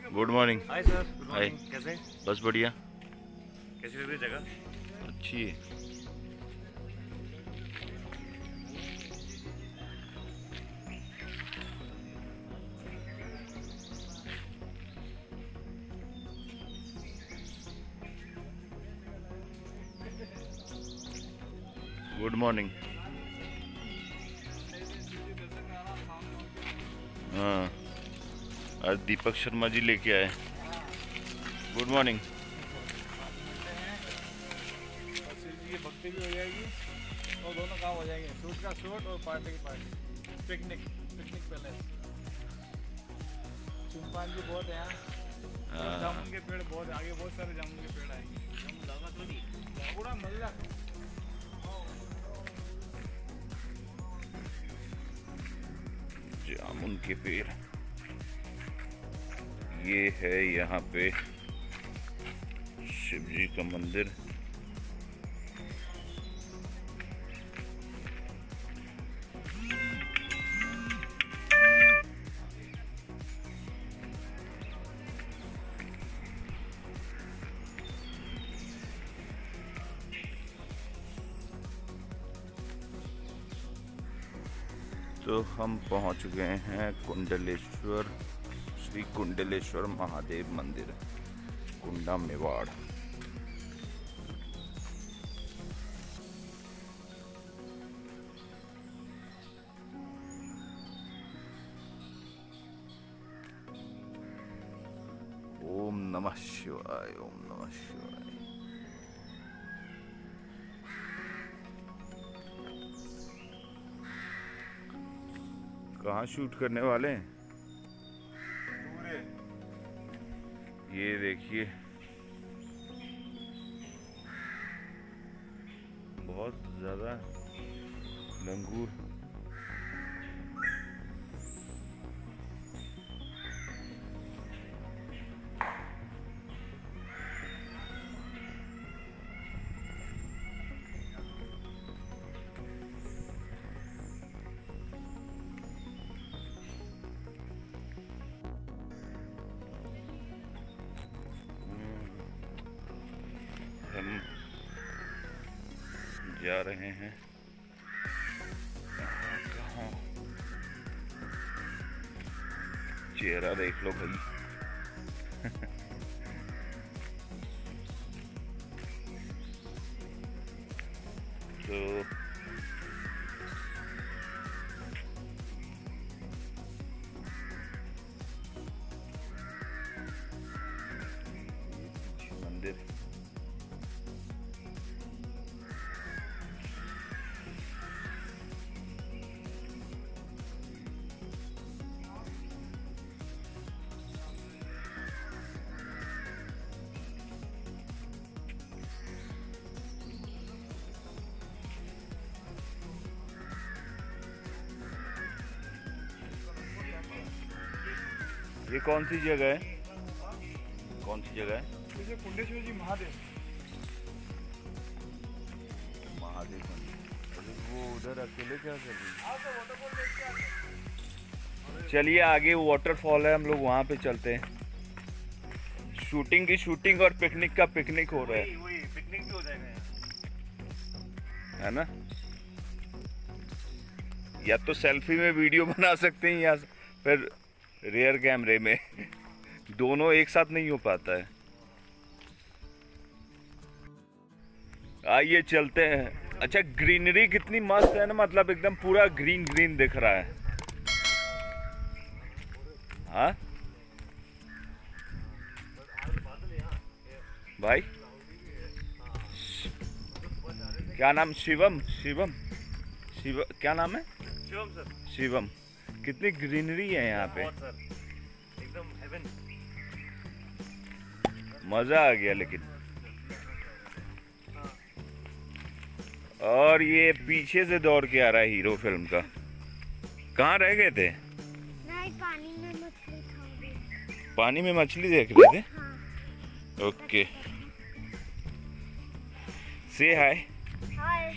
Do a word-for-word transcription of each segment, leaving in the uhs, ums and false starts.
Good morning. Hi sir, good hi. Morning. कैसे बस बढ़िया। कैसी लग रही है जगह? अच्छी है। Good morning. हाँ, आज दीपक शर्मा जी लेके आए। Good morning. ये भक्ति भी हो जाएगी और दोनों काम हो जाएंगे, शूट का शूट और पार्टी की party. Picnic picnic palace. Chimpanzee बहुत है यहाँ, जामुन के पेड़ बहुत है, आगे बहुत सारे जामुन के पेड़ आएंगे। पूरा मजा। जामुन के पेड़ ये है यहाँ पे शिव जी का मंदिर। तो हम पहुंच गए हैं कुंडलेश्वर, श्री कुंडलेश्वर महादेव मंदिर, कुंडा मेवाड़। ओम नमः शिवाय, ओम नमः शिवाय। कहाँ शूट करने वाले हैं? ये देखिए, बहुत ज्यादा लंगूर। हम जा रहे हैं कहाँ? चेहरा देख लो भाई। तो मंदिर ये कौन सी जगह है? कौन सी जगह है? जैसे कुंडेश्वर जी महादेव महादेव मंदिर। वो उधर अकेले क्या कर रही है? चलिए आगे वाटरफॉल है, हम लोग वहाँ पे चलते हैं। शूटिंग की शूटिंग और पिकनिक का पिकनिक हो रहा है। वही वही पिकनिक भी हो जाएगा यहाँ। है ना? या तो सेल्फी में वीडियो बना सकते हैं या फिर रियर कैमरे में। दोनों एक साथ नहीं हो पाता है। आइए चलते हैं। अच्छा, ग्रीनरी कितनी मस्त है ना, मतलब एकदम पूरा ग्रीन ग्रीन दिख रहा है। हाँ भाई, क्या नाम? शिवम शिवम शिव क्या नाम है? शिवम सर। शिवम। कितनी ग्रीनरी है यहाँ पे, बहुत सर, एकदम हेवन। मजा आ गया। लेकिन और ये पीछे से दौड़ के आ रहा है हीरो फिल्म का। कहाँ रह गए थे? नहीं, पानी में मछली खा रही। पानी में मछली देख रहे थे? हाँ। ओके, से हाय। हाय।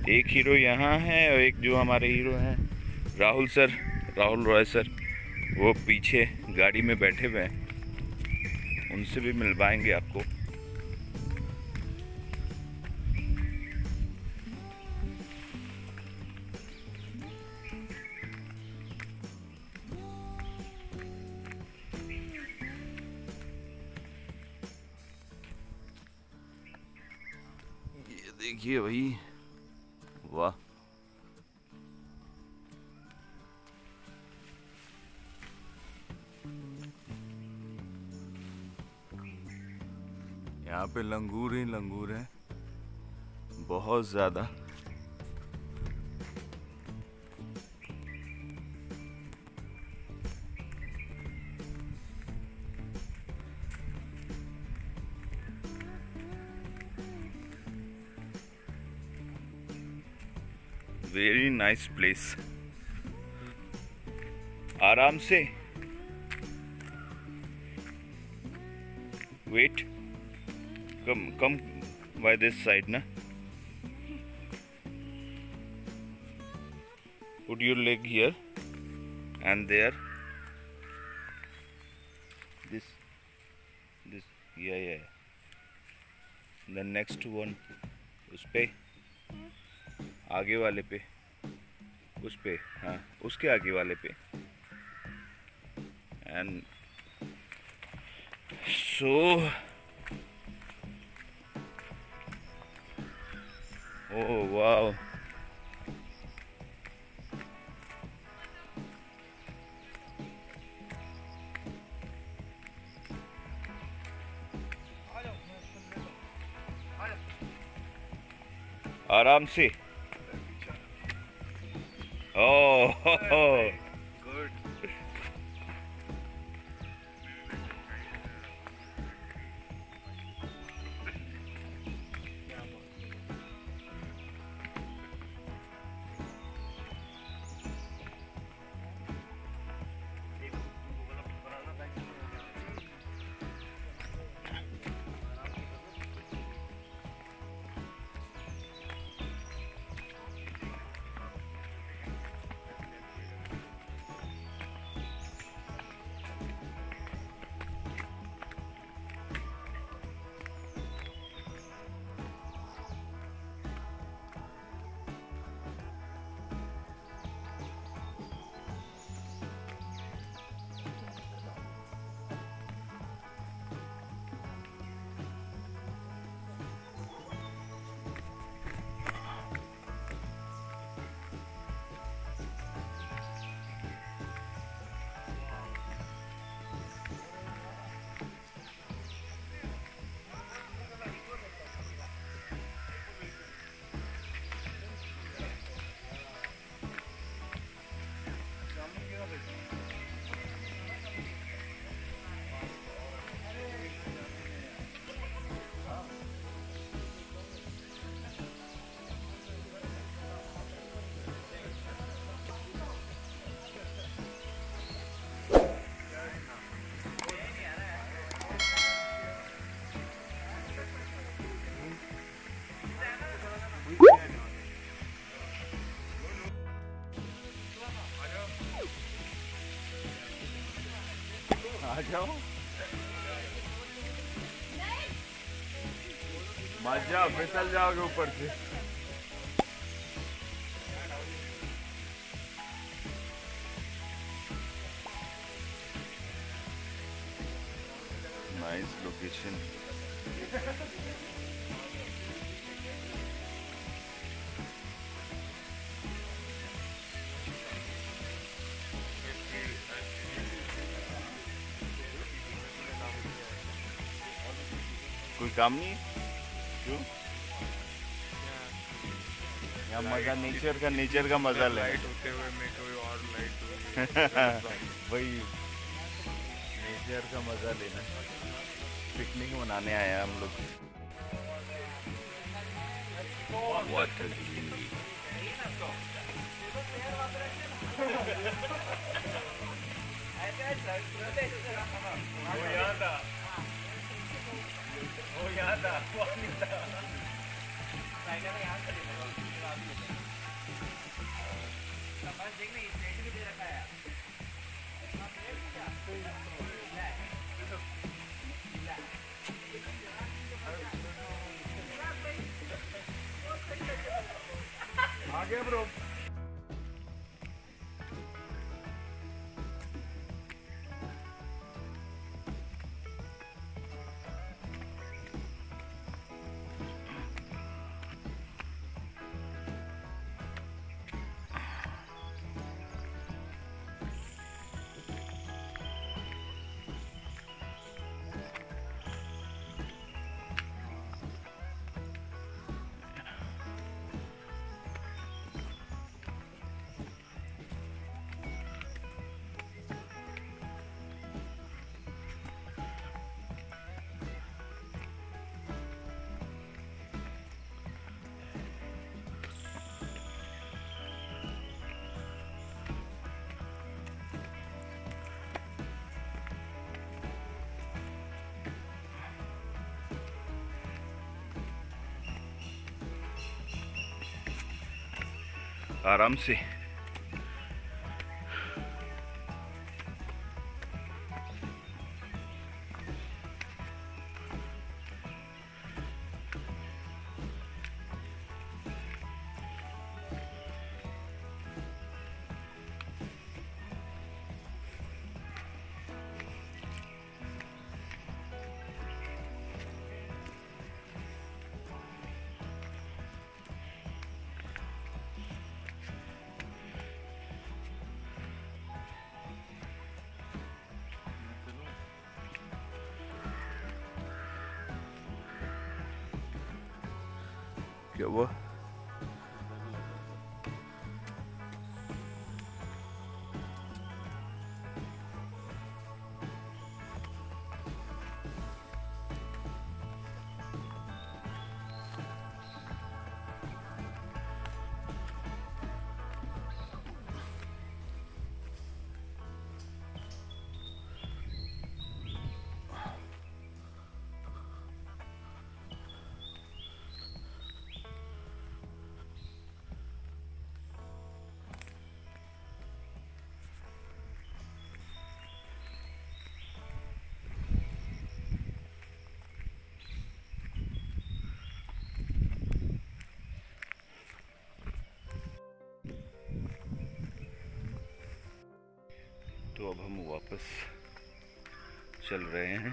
एक हीरो यहाँ है और एक जो हमारे हीरो हैं राहुल सर, राहुल रॉय सर, वो पीछे गाड़ी में बैठे हुए हैं, उनसे भी मिलवाएंगे आपको। ये देखिए भाई, वाह। यहाँ पे लंगूर ही लंगूर है, बहुत ज्यादा। Very nice place. आराम से, wait, come come by this side na, put your leg here and there, this this yeah yeah the next one, उस पे, आगे वाले पे, उस पे, हाँ उसके आगे वाले पे, and so oh wow, आराम से। Oh good. आ जाओ, मत जाओ, फिसल जाओगे ऊपर से। Nice location. कोई काम नहीं है? क्यों? यहाँ मजा नेचर का, नेचर का मजा ले। लाइट होते हुए मैं कोई और लाइट वही नेचर का मजा लेना। पिकनिक मनाने आया हम लोग। वाटर वो यहाँ था, वो नहीं था। आगे ब्रो आराम से। क्या हुआ? तो अब हम वापस चल रहे हैं।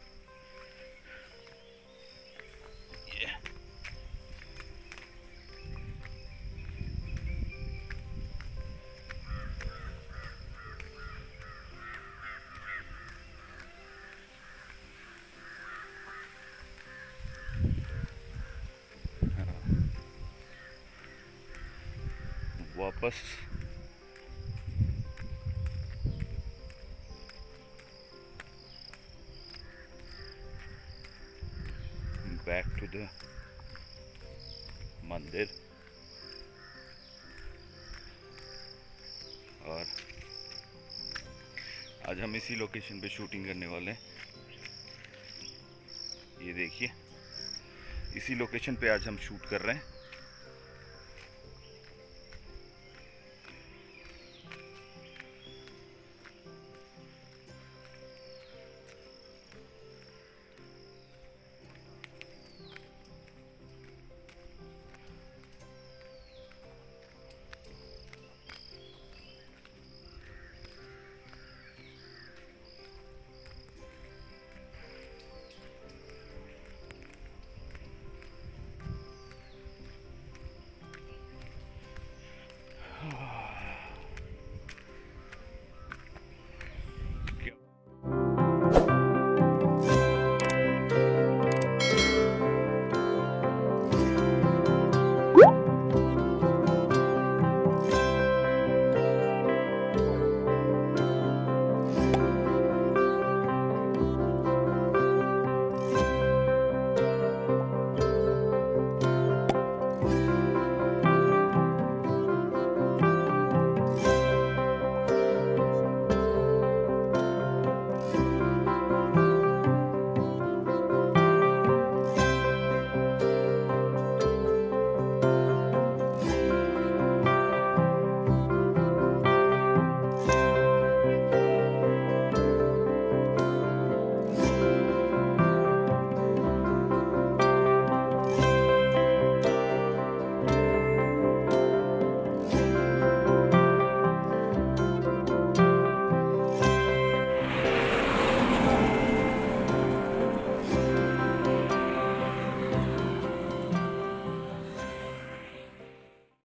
वापस बैक टू द मंदिर। और आज हम इसी लोकेशन पे शूटिंग करने वाले हैं। ये देखिए, इसी लोकेशन पे आज हम शूट कर रहे हैं।